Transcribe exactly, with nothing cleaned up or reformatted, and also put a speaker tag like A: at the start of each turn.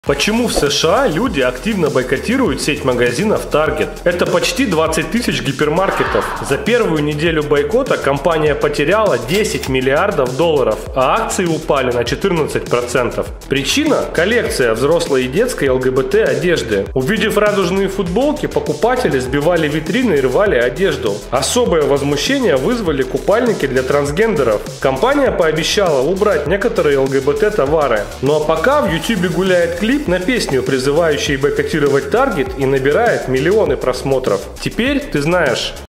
A: Почему в США люди активно бойкотируют сеть магазинов Target? Это почти двадцать тысяч гипермаркетов. За первую неделю бойкота компания потеряла десять миллиардов долларов, а акции упали на четырнадцать процентов. Причина – коллекция взрослой и детской ЛГБТ одежды. Увидев радужные футболки, покупатели сбивали витрины и рвали одежду. Особое возмущение вызвали купальники для трансгендеров. Компания пообещала убрать некоторые ЛГБТ товары. Ну а пока в YouTube гуляет клип на песню, призывающий бойкотировать Target, и набирает миллионы просмотров. Теперь ты знаешь.